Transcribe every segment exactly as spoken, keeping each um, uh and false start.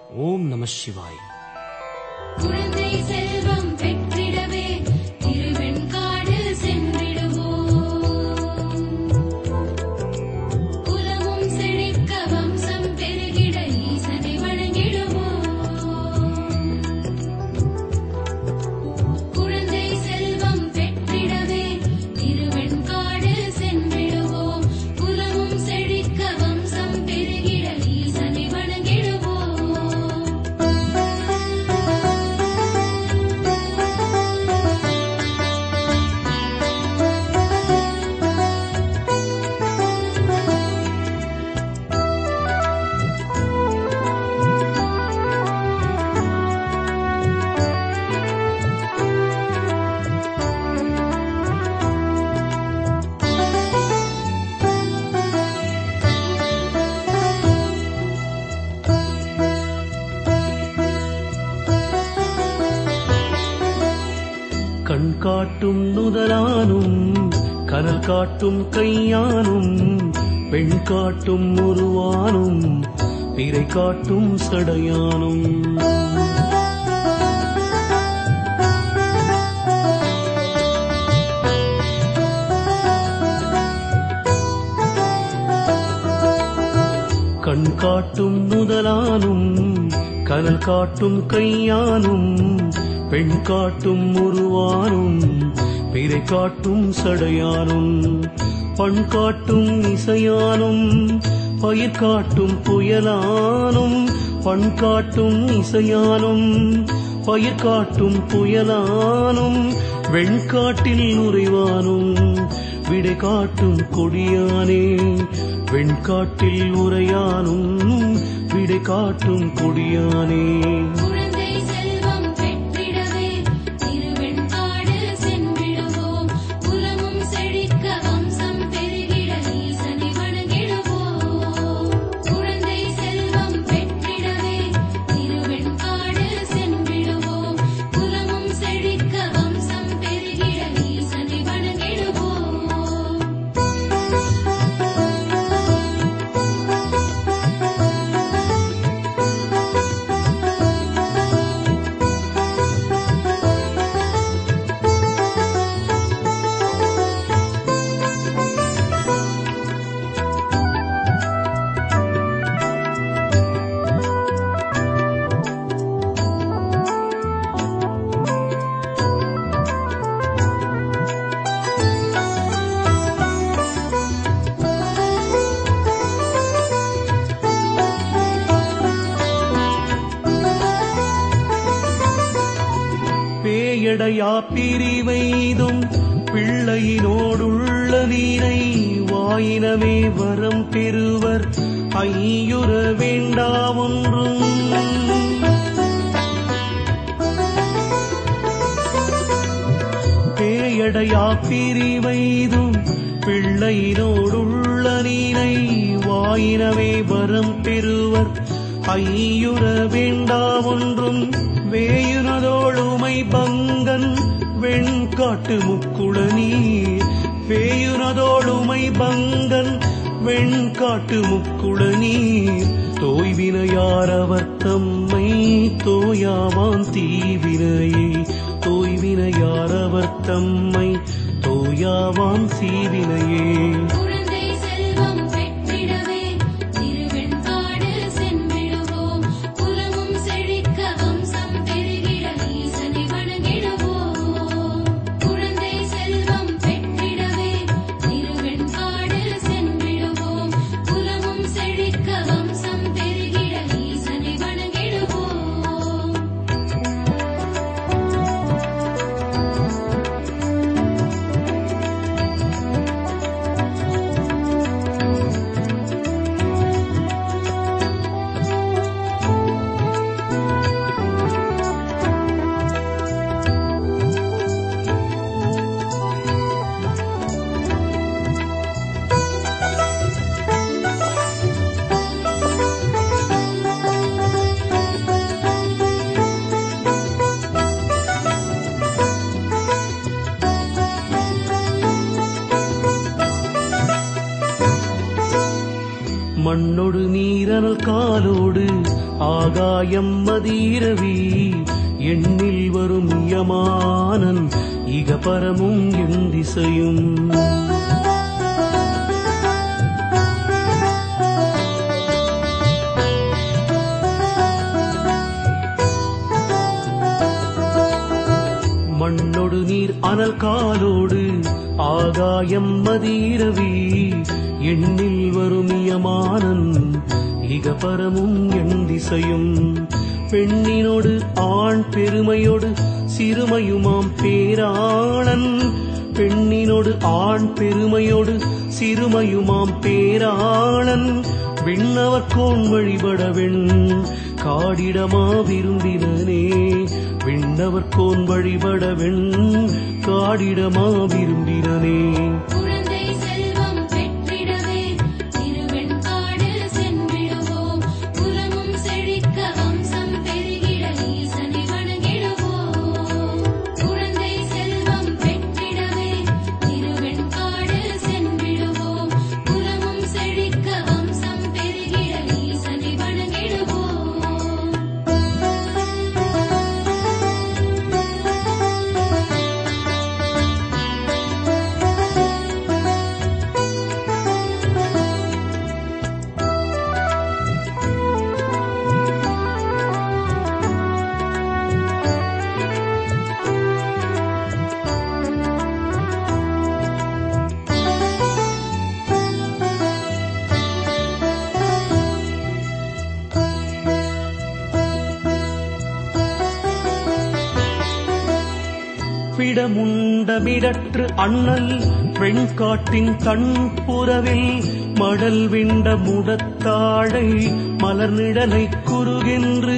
ஓம் நம சிவாய. குழந்தை செல்வம் பெற்றிடவே திருவெண்காடு சென்றிடுவோம். குலமும் செழிக்க வம்சம் பெருகிட ஈசனை வணங்கிடுவோம். குழந்தை செல்வம் பெற்றிடவே திருவெண்காடு சென்றிடுவோம். குலமும் செழிக்க வம்சம் பெருகிட ஈசனை வணங்கிடுவோம். கண் காட்டும் நுதலானும் கனல் காட்டும் கையானும் பெண் காட்டும் உருவானும் பிறை காட்டும் சடையானும் கண் காட்டும் நுதலானும் கனல் காட்டும் கையானும் பெண் காட்டும் உருவானும் பிறை காட்டும் சடையானும் பண் காட்டும் இசையானும் பயிர் காட்டும் புயலானும் பண் காட்டும் இசையானும் பயிர் காட்டும் புயலானும் வெண்காட்டில் உறைவானும் விடை காட்டும் கொடியானே வெண்காட்டில் உறையானும் விடை காட்டும் கொடியானே. குழந்தை செல்வம் பெற்றிடவே திருவெண்காடு சென்றிடுவோம். குலமும் செழிக்க வம்சம் பெருகிட ஈசனை வணங்கிடுவோம். குழந்தை செல்வம் பெற்றிடவே திருவெண்காடு சென்றிடுவோம். குலமும் செழிக்க வம்சம் பெருகிட ஈசனை வணங்கிடுவோம். பேயடையா பிரிவைதும் பிள்ளையினோடுள்ள நீரை வாயினமே வரம் பெறுவர் ஐயுற வேண்டாமொன்றும். பேயடையா பிரிவைதும் பிள்ளையினோடுள்ள நீரை வாயினமே வரம் பெறுவர் ஐயுற வேண்டாமொன்றும். வேயுனதோளுமை பங்கன் வெண்காட்டு முக்குள நீர் வேயுனதோளுமை பங்கன் வெண்காட்டு முக்குள நீர் தோய்வினையார் அவர் தம்மை தோயாவான் தீவினையே தோய்வினையார் அவர் தம்மை தோயாவான் தீவினையே. குழந்தை செல்வம் பெற்றிடவே திருவெண்காடு சென்றிடுவோம். குலமும் செழிக்க வம்சம் பெருகிட ஈசனை வணங்கிடுவோம். குழந்தை செல்வம் பெற்றிடவே திருவெண்காடு சென்றிடுவோம். குலமும் செழிக்க வம்சம் பெருகிட ஈசனை வணங்கிடுவோம். ஆகாயம் மதிரவி எண்ணில் வரும் யமானன் இகபரமும் என் திசையும் மண்ணொடு நீர் அனல் காலோடு ஆகாயம் மதிரவி எண்ணில் வரும் யமானன் இகபரமும் என் திசையும் பெண்ணினோடு ஆண் பெருமையோடு சிறுமையுமாம் பேராளன் பெண்ணினோடு ஆண் பெருமையோடு சிறுமையுமாம் பேராளன் விண்ணவர்கோன் வழிபடவெண் காடிடமா விரும்பினனே விண்ணவர்கோன் வழிபடவெண் காடிடமா விரும்பினனே குழந்தை செல்வம் பெற்றிடவே திருவெண்காடு சென்றிடுவோம் குலமும் செழிக்க வம்சம் பெருகிட ஈசனை வணங்கிடுவோம் குழந்தை செல்வம் பெற்றிடவே திருவெண்காடு சென்றிடுவோம் குலமும் செழிக்க வம்சம் பெருகிட ஈசனை வணங்கிடுவோம் விடமுண்டமிடற்று அண்ணல் வெண்காட்டின் கண்புறவில் மடல் விண்ட முடத்தாழை மலர்நிழலை குறுகென்று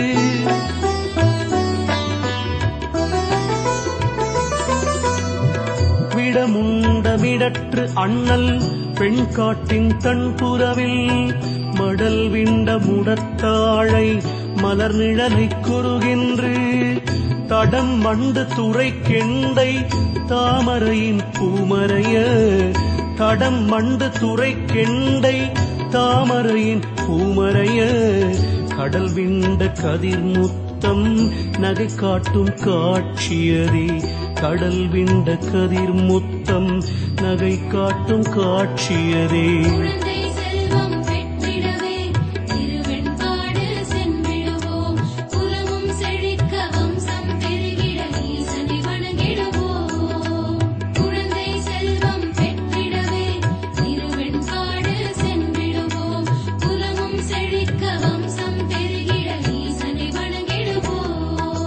விடமுண்டமிடற்று அண்ணல் வெண்காட்டின் கண்புறவில் மடல் விண்ட முடத்தாழை மலர்நிழலை குறுகென்று தடம் மண்டு துறை கெண்டை தாமரையின் பூமரைய தடம் மண்டு துறை கெண்டை தாமரையின் பூமரைய கடல் விண்ட கதிர் முத்தம் நகை காட்டும் காட்சியதே கடல் விண்ட கதிர் முத்தம் நகை காட்டும் காட்சியதே குழந்தை செல்வம் பெற்றிடவே திருவெண்காடு சென்றிடுவோம் குலமும் செழிக்க வம்சம் பெருகிட ஈசனை வணங்கிடுவோம் குழந்தை செல்வம் பெற்றிடவே திருவெண்காடு சென்றிடுவோம் குலமும் செழிக்க வம்சம் பெருகிட ஈசனை வணங்கிடுவோம்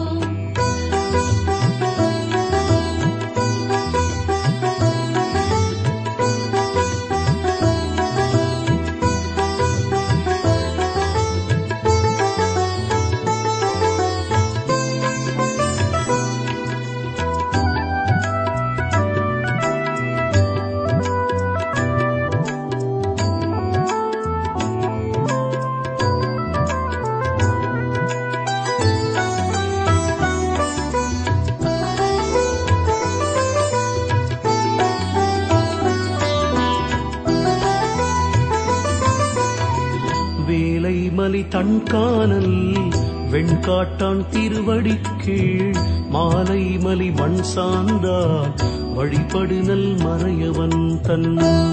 வேலைமலி தன்கானல் வெண்காட்டான் திருவடிக் கீழ் மாலைமலி மண் சார்ந்தால் வழிபடுநல் மறையவன் தன்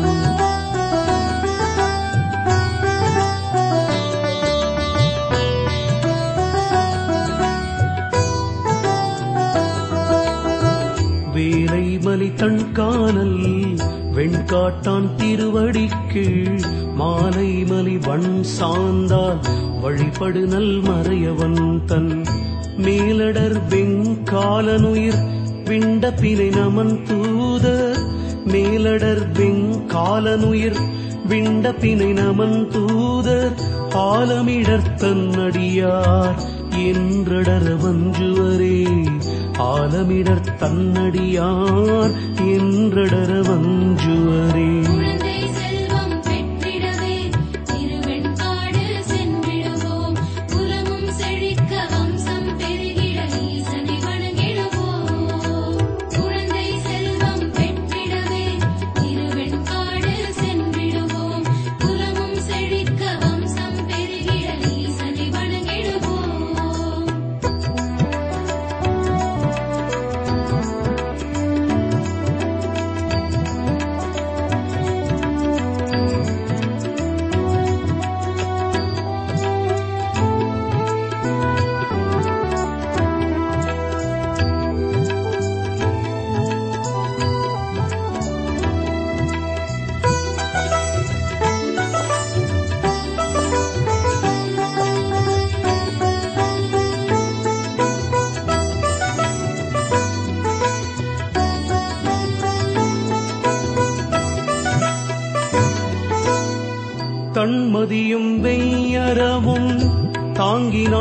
வேலைமலி தன்கானல் வெண்காட்டான் திருவடிக் கீழ் மாலைமலி வன் சார்ந்தால் வழிபடுநல் மறையவன் தன் மேலடர் வெங்காலனுயிர் விண்ட பிணை நமன் தூதர் மேலடர் வெங்காலனுயிர் விண்ட பிணை நமன் தூதர் ஆலமிடர் தன்னடியார் என்றடர வஞ்சுவரே ஆலமிடர் தன்னடியார் என்றடர வஞ்சுவரே குழந்தை செல்வம் பெற்றிடவே திருவெண்காடு சென்றிடுவோம் குலமும் செழிக்க வம்சம் பெருகிட ஈசனை வணங்கிடுவோம் குழந்தை செல்வம் பெற்றிடவே திருவெண்காடு சென்றிடுவோம் குலமும் செழிக்க வம்சம் பெருகிட ஈசனை வணங்கிடுவோம்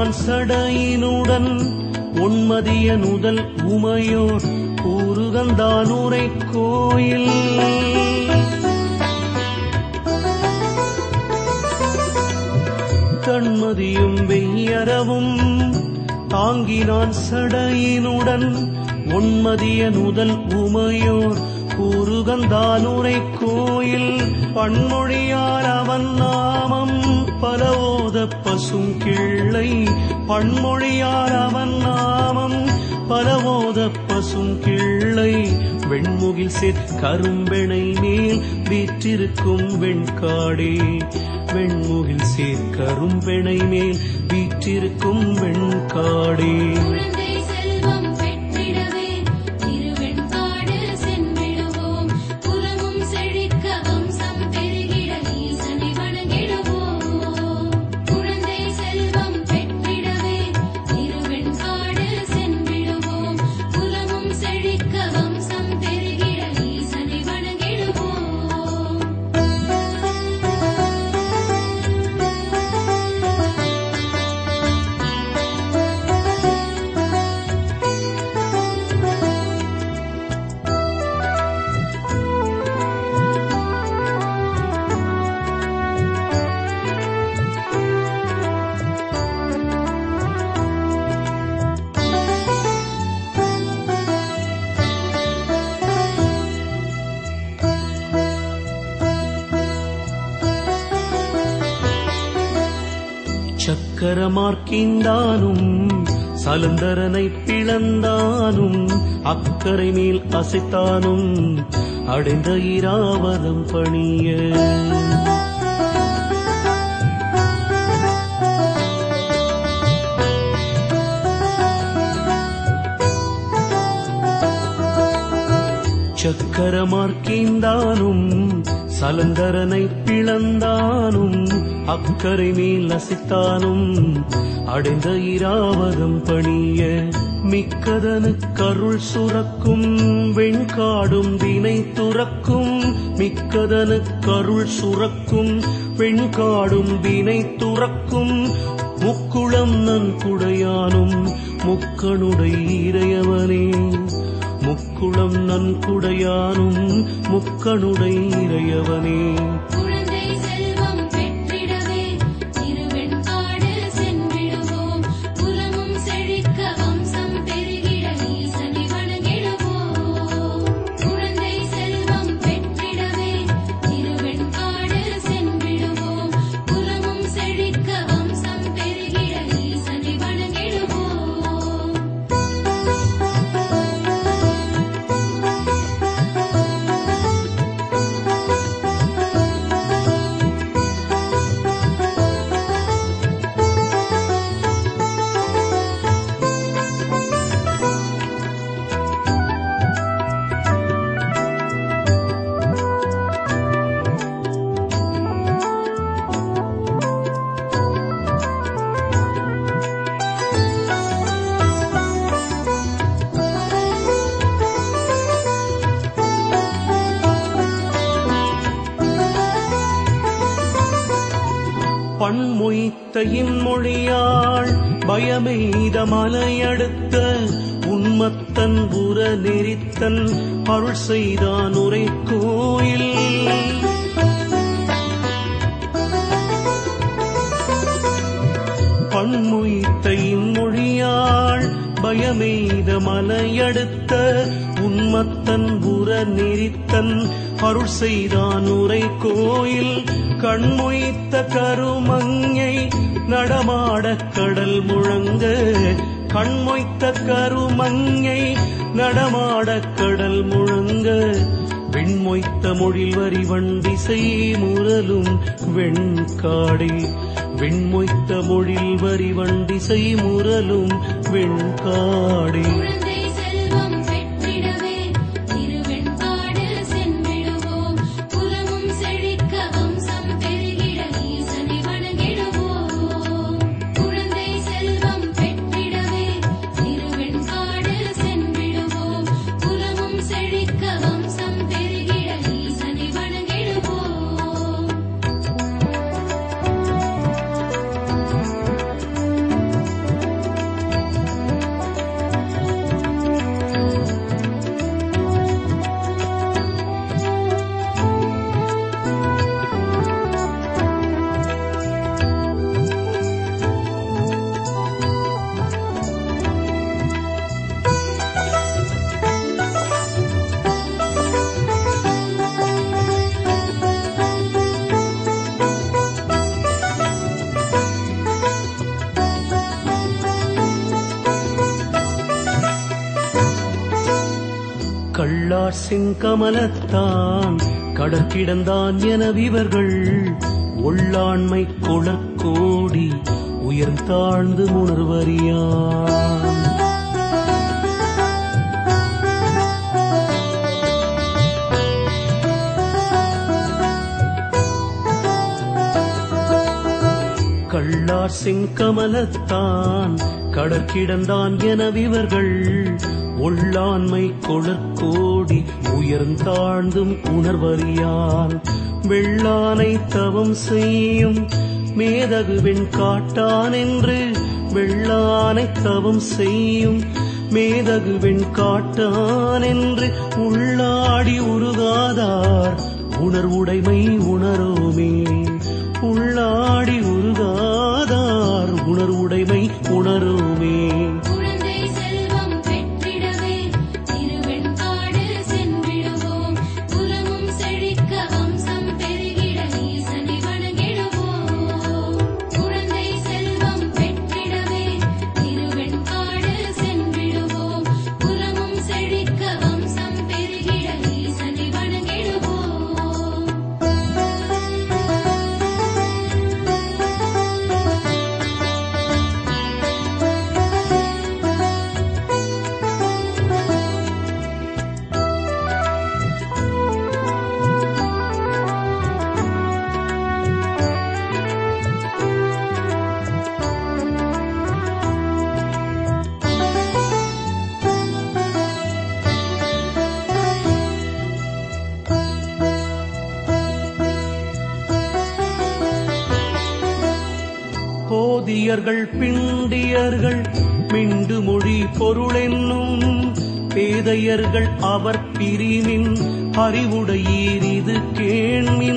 தாங்கினான் சடையினுடன் ஒன்மதிய நுதல் உமையோர் கூறுகந்தானுரை கோயில். தன்மதியும் வெய்யரவும் தாங்கினான் சடையினுடன் ஒன்மதிய நுதல் உமையோர் கூறுகந்தானுரை கோயில். பன்மொழியார் அவன் நாமம் பலவோத பசும் கிள்ளை. பன்மொழியார் அவன் நாமம் பலவோத பசும் கிள்ளை. வெண்முகில் சேர் கரும்பெணை மேல் வீற்றிருக்கும் வெண்காடே. வெண்முகில் சேர் கரும்பெணை மேல் வீற்றிருக்கும் வெண்காடே. குழந்தை செல்வம் பெற்றிடவே திருவெண்காடு சென்றிடுவோம். குலமும் செழிக்க வம்சம் பெருகிட ஈசனை வணங்கிடுவோம். குழந்தை செல்வம் பெற்றிடவே திருவெண்காடு சென்றிடுவோம். குலமும் செழிக்க வம்சம் பெருகிட ஈசனை வணங்கிடுவோம். சக்கரமார்க்கின்றானும் சலந்தரனை பிளந்தானும் அக்கரை மேல் அசைத்தானும் அடைந்த இராவதம் பணிய. சக்கரமார்க்கின்றானும் சலந்தரனை பிளந்தானும் அக்கரை மேல் அசைத்தானும் அடைந்த இராவதம் பணிய. மிக்கதனு கருள் சுரக்கும் வெண்காடும் வினை துறக்கும். மிக்கதனு கருள் சுரக்கும் வெண்காடும் வினை துறக்கும். முக்குளம் நன்குடையானும் முக்கணுடை இறையவனே. முக்குளம் நன்குடையானும் முக்கணுடை இறையவனே. குழந்தை செல்வம் பெற்றிடவே திருவெண்காடு சென்றிடுவோம். குலமும் செழிக்க வம்சம் பெருகிட ஈசனை வணங்கிடுவோம். குழந்தை செல்வம் பெற்றிடவே திருவெண்காடு சென்றிடுவோம். குலமும் செழிக்க வம்சம் பெருகிட ஈசனை வணங்கிடுவோம். பண்மொய்த்த இன்மொழியாள் பயமெய்த மலையடுத்த உன்மத்தன் புற நெறித்தன் அருள் செய்தான் உரை கோயில். பண்மொய்த்த இன்மொழியாள் பயமெய்த மலையடுத்த உன்மத்தன் புற நெறித்தன் அருள் செய்தான் உரை கோயில். கண்மொய்த்த கருமங்கை நடமாடக் கடல் முழங்க. கண்மொய்த்த கருமங்கை நடமாடக் கடல் முழங்க. வெண்மொய்த்த மொழில் வரி வண்டிசை முரலும் வெண்காடே. வெண்மொய்த்த மொழில் வரி வண்டிசை முரலும் வெண்காடே. குழந்தை செல்வம் பெற்றிடவே திருவெண்காடு சென்றிடுவோம். குலமும் செழிக்க வம்சம் பெருகிட ஈசனை வணங்கிடுவோம். குழந்தை செல்வம் பெற்றிடவே திருவெண்காடு சென்றிடுவோம். குலமும் செழிக்க வம்சம் பெருகிட ஈசனை வணங்கிடுவோம். கள்ளார் செங்கமலத்தான் கடற்கிடந்தான் எனவிவர்கள் உள்ளாண்மை கொளக்கோடி உயர்ந்தாழ்ந்து உணர்வறியான். கள்ளார் செங்கமலத்தான் கடற்கிடந்தான் எனவிவர்கள் உள்ளாண்மை கொளக்கோடி உயர்ந்தாழ்ந்தும் உணர்வறியான். வெள்ளானை தவம் செய்யும் மேதகு வெண்காட்டான் என்று வெள்ளானை தவம் செய்யும் மேதகு வெண்காட்டான் என்று உள்ளாடி உருகாதார் உணர்வுடைமை உணரோமே. உள்ளாடி உருகாதார் உணர்வுடைமை உணரோமே. குழந்தை செல்வம் பெற்றிடவே திருவெண்காடு சென்றிடுவோம். குலமும் செழிக்க வம்சம் பெருகிட ஈசனை வணங்கிடுவோம். குழந்தை செல்வம் பெற்றிடவே திருவெண்காடு சென்றிடுவோம். குலமும் செழிக்க வம்சம் பெருகிட ஈசனை வணங்கிடுவோம். போதியர்கள் பிண்டியர்கள் மிண்டு மொழி பொருளென்னும் பேதையர்கள் அவர் பிரிமின் அறிவுடையீர் இது கேண்மின்.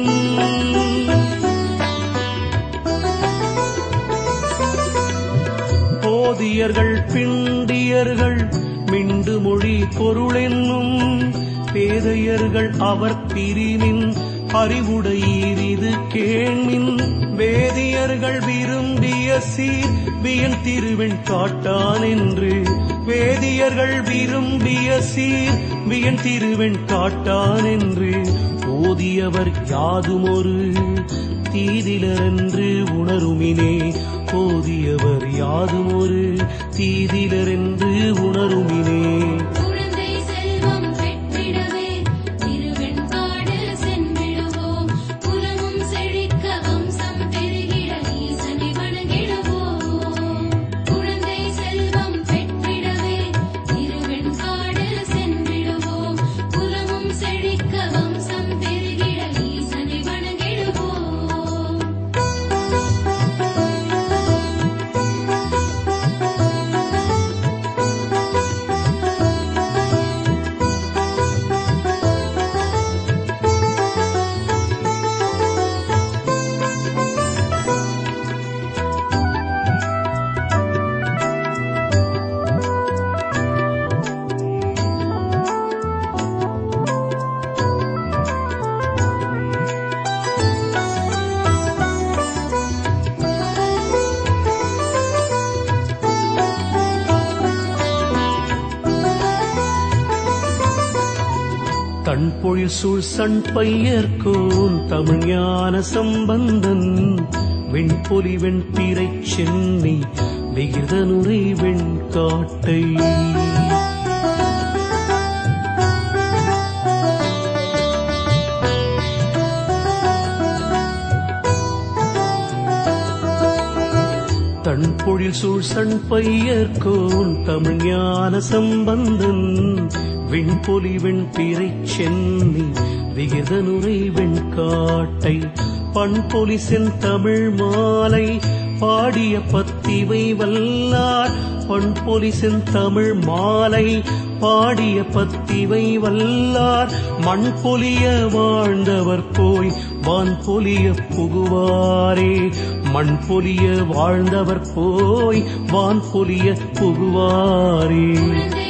போதியர்கள் பிண்டியர்கள் மிண்டு மொழி பொருளென்னும் பேதையர்கள் அவர் பிரிமின் அறிவுடையீர் இது கேண்மின். வேதியர்கள் விரும்பிய சீர் வியன் திருவெண் காட்டான் என்று வேதியர்கள் விரும்பிய சீர் வியன் திருவெண் காட்டான் என்று ஓதியவர் யாதுமொரு தீதிலர் என்று உணருமினே. ஓதியவர் யாதுமொரு தீதிலர் என்று உணருமினே. குழந்தை செல்வம் பெற்றிடவே திருவெண்காடு சென்றிடுவோம். குலமும் செழிக்க வம்சம் பெருகிட ஈசனை வணங்கிடுவோம். குழந்தை செல்வம் பெற்றிடவே திருவெண்காடு சென்றிடுவோம். குலமும் செழிக்க வம்சம் பெருகிட ஈசனை வணங்கிடுவோம். தன்பொழில் சூழ் சண் பையர்கோன் தமிழ் ஞான சம்பந்தன் வெண்பொலி வெண்பிறை சென்னி விகிர்தனுரை வெண்காட்டை. தன்பொழில் சூழ் சண் பையர்கோன் தமிழ் ஞான சம்பந்தன் வெண்பொலி வெண்பிறை சென்னி விகிர்தனுரை வெண்காட்டை. பண்பொலி செந்தமிழ் மாலை பாடிய பத்திவை வல்லார். பண்பொலி செந்தமிழ் மாலை பாடிய பத்திவை வல்லார். மண் பொலிய வாழ்ந்தவர் போய் வான் பொலிய புகுவாரே. மண் பொலிய வாழ்ந்தவர் போய் வான் பொலிய புகுவாரே. குழந்தை